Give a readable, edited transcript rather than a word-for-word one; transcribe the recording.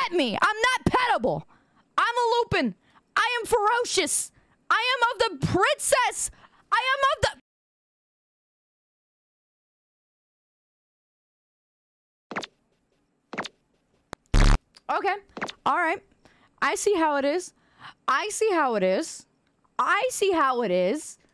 pet me. I'm not pettable. I'm a Lupine. I am ferocious. I am of the princess. I am of the... Okay. All right. I see how it is. I see how it is. I see how it is.